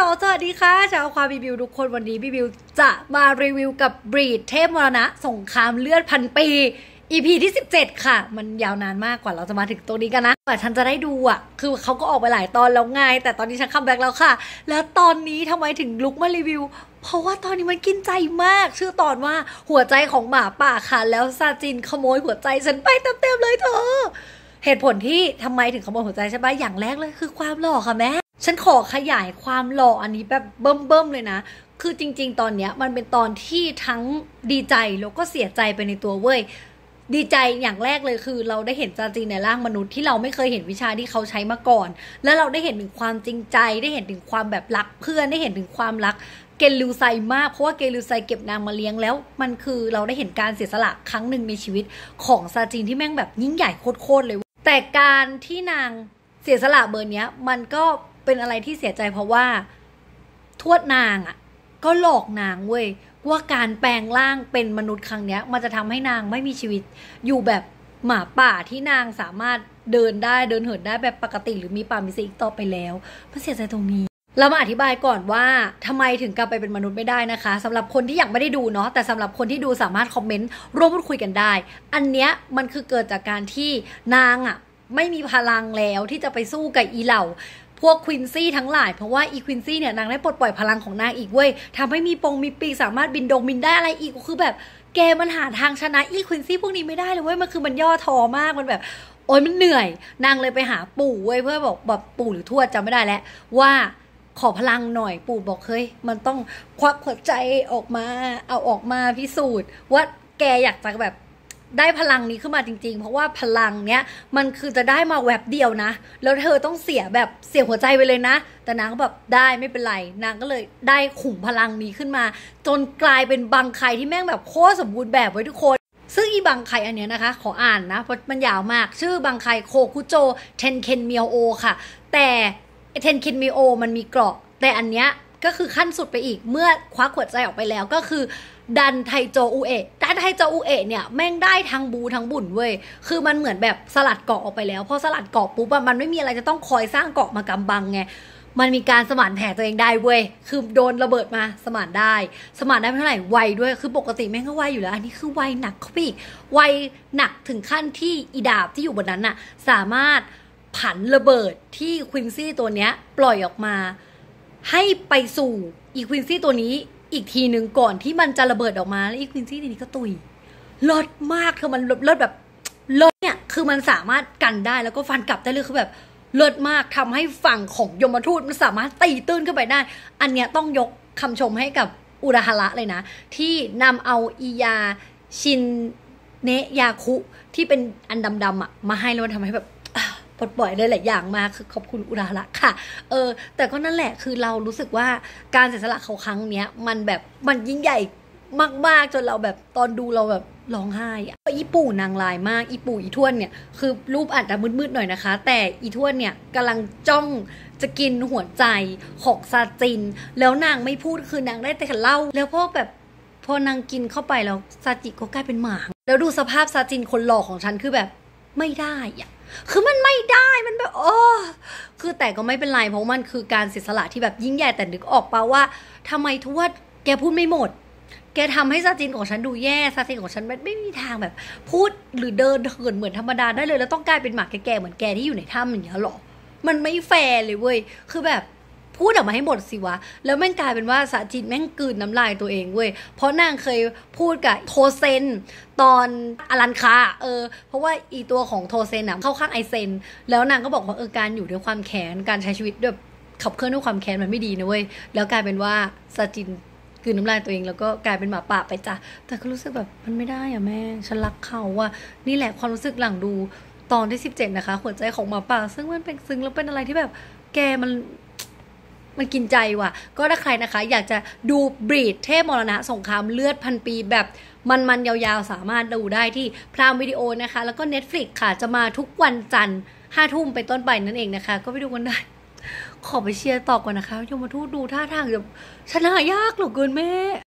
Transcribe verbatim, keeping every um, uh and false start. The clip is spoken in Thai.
ลสวัสดีค่ะชาวความรีวิวทุกคนวันนี้รีวิวจะมารีวิวกับบรีดเทพมรณะสงครามเลือดพันปี อี พี ที่สิบเจ็ดค่ะมันยาวนานมากกว่าเราจะมาถึงตรงนี้กันนะแต่ฉันจะได้ดูอ่ะคือเขาก็ออกไปหลายตอนแล้วไงแต่ตอนนี้ฉันคัมแบ็กแล้วค่ะแล้วตอนนี้ทำไมถึงลุกมารีวิวเพราะว่าตอนนี้มันกินใจมากชื่อตอนว่าหัวใจของหมาป่าค่ะแล้วซาจินขโมยหัวใจฉันไปเต็มๆเลยเธอเหตุผลที่ทำไมถึงขโมยหัวใจใช่ไหมอย่างแรกเลยคือความหล่อค่ะแม่ฉันขอขยายความหล่ออันนี้แบบเบิ่มๆเลยนะคือจริงๆตอนเนี้ยมันเป็นตอนที่ทั้งดีใจแล้วก็เสียใจไปในตัวเว้ยดีใจอย่างแรกเลยคือเราได้เห็นจาจีในร่างมนุษย์ที่เราไม่เคยเห็นวิชาที่เขาใช้มาก่อนแล้วเราได้เห็นถึงความจริงใจได้เห็นถึงความแบบรักเพื่อนได้เห็นถึงความรักเกลิวไซมากเพราะว่าเกลิวไซเก็บนางมาเลี้ยงแล้วมันคือเราได้เห็นการเสียสละครั้งหนึ่งในชีวิตของซาจินที่แม่งแบบยิ่งใหญ่โคตรๆเลยแต่การที่นางเสียสละเบอร์เนี้ยมันก็เป็นอะไรที่เสียใจเพราะว่าทวดนางอ่ะก็หลอกนางเว้ยว่าการแปลงร่างเป็นมนุษย์ครั้งเนี้ยมันจะทำให้นางไม่มีชีวิตอยู่แบบหมาป่าที่นางสามารถเดินได้เดินเหินได้แบบปกติหรือมีป่ามีสิ่งต่อไปแล้วมันเสียใจตรงนี้เรามาอธิบายก่อนว่าทำไมถึงกลับไปเป็นมนุษย์ไม่ได้นะคะสำหรับคนที่ยังไม่ได้ดูเนาะแต่สำหรับคนที่ดูสามารถคอมเมนต์ร่วมพูดคุยกันได้อันเนี้ยมันคือเกิดจากการที่นางอ่ะไม่มีพลังแล้วที่จะไปสู้กับอีเหล่าพวกควินซี่ทั้งหลายเพราะว่าอีควินซี่เนี่ยนางได้ปลดปล่อยพลังของนางอีกเว้ยทำให้มีปงมีปีกสามารถบินดงบินได้อะไรอีกคือแบบแกมันหาทางชนะอีควินซี่พวกนี้ไม่ได้เลยเว้ยมันคือมันย่อท้อมากมันแบบโอ๊ยมันเหนื่อยนางเลยไปหาปู่เว้ยเพื่อบอกแบบปู่หรือทวดจำไม่ได้แล้วว่าขอพลังหน่อยปู่บอกเฮ้ยมันต้องควักหัวใจออกมาเอาออกมาพิสูจน์ว่าแกอยากจะแบบได้พลังนี้ขึ้นมาจริงๆเพราะว่าพลังเนี้ยมันคือจะได้มาแวบเดียวนะแล้วเธอต้องเสียแบบเสียหัวใจไปเลยนะแต่นางก็แบบได้ไม่เป็นไรนางก็เลยได้ขุมพลังนี้ขึ้นมาจนกลายเป็นบังไคที่แม่งแบบโคตรสมบูรณ์แบบไว้ทุกคนซึ่งอีบังไคอันเนี้ยนะคะขออ่านนะเพราะมันยาวมากชื่อบังไคโคคุโจเทนเคนเมียวโอค่ะแต่เทนเคนเมียวโอมันมีเกราะแต่อันเนี้ยก็คือขั้นสุดไปอีกเมื่อควักหัวใจออกไปแล้วก็คือดันไทโจอุเอะดันไทโจอุเอะเนี่ยแม่งได้ทั้งบูทั้งบุญเว้ยคือมันเหมือนแบบสลัดเกาะออกไปแล้วพอสลัดเกาะปุ๊บมันไม่มีอะไรจะต้องคอยสร้างเกาะมากำบังไงมันมีการสมานแผลตัวเองได้เว้ยคือโดนระเบิดมาสมานได้สมานได้เท่าไหร่ไวด้วยคือปกติแม่งก็ไวอยู่แล้วอันนี้คือไวหนักเข้าไปอีกไวหนักถึงขั้นที่อีดาบที่อยู่บนนั้นน่ะสามารถผันระเบิดที่ควินซี่ตัวเนี้ยปล่อยออกมาให้ไปสู่อีควินซี่ตัวนี้อีกทีหนึ่งก่อนที่มันจะระเบิดออกมาแล้วอีควินซี่นี้ก็ตุยเลิศมากคือมันเลิศแบบเลิศเนี่ยคือมันสามารถกันได้แล้วก็ฟันกลับได้เลยคือแบบเลิศมากทำให้ฝั่งของยมทูตมันสามารถตีตื้นขึ้นไปได้อันเนี้ยต้องยกคำชมให้กับอุราฮาระเลยนะที่นำเอาอียาชินเนะยาคุที่เป็นอันดำๆอ่ะมาให้แล้วมันทำให้แบบปลดปล่อยได้หลายอย่างมากคือขอบคุณอุราละค่ะเออแต่ก็นั่นแหละคือเรารู้สึกว่าการเสียสละเขาครั้งเนี้ยมันแบบมันยิ่งใหญ่มากๆจนเราแบบตอนดูเราแบบร้องไห้อะอีปู่นางลายมากอีปู่อีทวนเนี่ยคือรูปอาจจะมืดๆหน่อยนะคะแต่อีทวนเนี่ยกำลังจ้องจะกินหัวใจของซาจินแล้วนางไม่พูดคือนางได้แต่เล่าแล้วพอแบบพอนางกินเข้าไปแล้วซาจิก็กลายเป็นหมาแล้วดูสภาพซาจินคนหล่อของฉันคือแบบไม่ได้อะคือมันไม่ได้มันแบบโอ้คือแต่ก็ไม่เป็นไรเพราะมันคือการเสียสละที่แบบยิ่งใหญ่แต่นึกออกป่าว่าทำไมทวดแกพูดไม่หมดแกทำให้ซาจินของฉันดูแย่ซาจินของฉันไม่มีทางแบบพูดหรือเดินเหินเหมือนธรรมดาได้เลยแล้วต้องกลายเป็นหมาแก่ๆเหมือนแกที่อยู่ในถ้ำอย่างเงี้ยหรอมันไม่แฟร์เลยเว้ยคือแบบพูดออกมาให้หมดสิวะแล้วแม่งกลายเป็นว่าซาจินแม่งกลืนน้ำลายตัวเองเว้ยเพราะนางเคยพูดกับโทเซนตอนอลันคาเออเพราะว่าอีตัวของโทเซนอ่ะเข้าข้างไอเซนแล้วนางก็บอกว่าเออการอยู่ด้วยความแค้นการใช้ชีวิตด้วยขับเคลื่อนด้วยความแค้นมันไม่ดีนะเว้ยแล้วกลายเป็นว่าซาจินกลืนน้ำลายตัวเองแล้วก็กลายเป็นหมาป่าไปจ้ะแต่ก็รู้สึกแบบมันไม่ได้อะแม่ฉันรักเขาว่ะนี่แหละความรู้สึกหลังดูตอนที่สิบเจ็ดนะคะหัวใจของหมาป่าซึ่งมันเป็นซึ้งแล้วเป็นอะไรที่แบบแกมันมันกินใจว่ะก็ถ้าใครนะคะอยากจะดูบรีดเทพมรณะสงครามเลือดพันปีแบบมันๆยาวๆสามารถดูได้ที่พรามวิดีโอนะคะแล้วก็ Netflix ค่ะจะมาทุกวันจันทร์ห้าทุ่มเป็นต้นไปนั่นเองนะคะก็ไปดูกันได้ขอไปเชียร์ต่อก่อนนะคะยมทูตดูท่าทางแบบชนะยากเหลือเกินแม่